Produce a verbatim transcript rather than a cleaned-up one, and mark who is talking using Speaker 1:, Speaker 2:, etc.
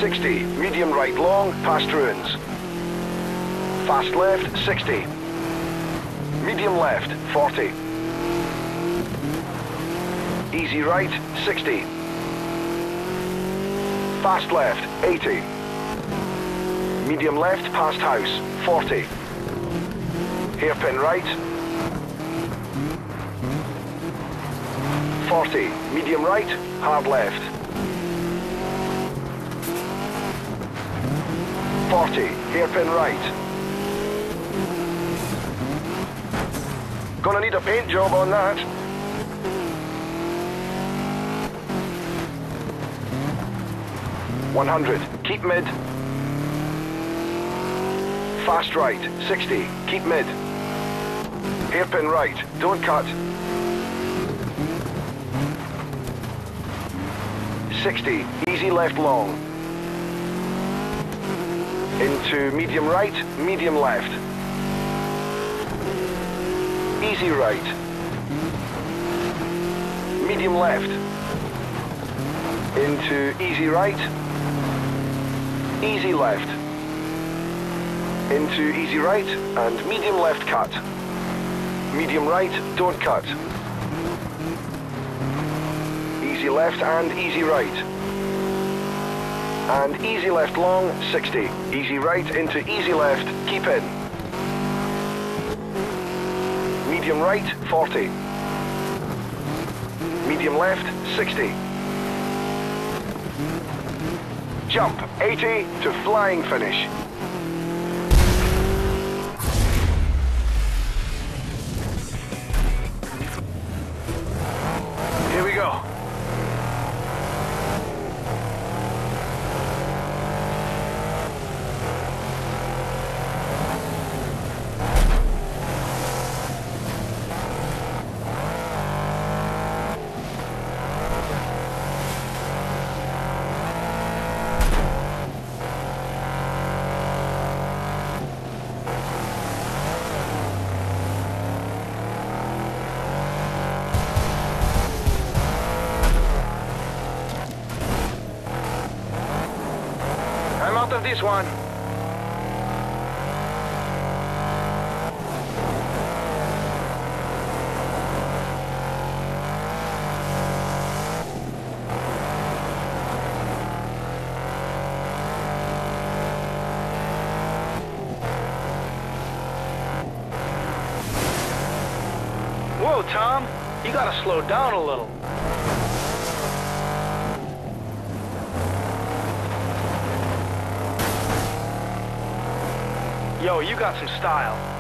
Speaker 1: sixty, medium right long, past ruins. Fast left, sixty. Medium left, forty. Easy right, sixty. Fast left, eighty. Medium left, past house, forty. Hairpin right, forty. Medium right, hard left. forty. Hairpin right. Gonna need a paint job on that. one hundred. Keep mid. Fast right, sixty. Keep mid. Hairpin right. Don't cut. sixty. Easy left long. Into medium right, medium left. Easy right. Medium left. Into easy right. Easy left. Into easy right and medium left cut. Medium right, don't cut. Easy left and easy right. And easy left long, sixty. Easy right into easy left, keep in. Medium right, forty. Medium left, sixty. Jump, eighty to flying finish. Here we go. I'm out of this one. Whoa, Tom, you gotta slow down a little. Yo, you got some style.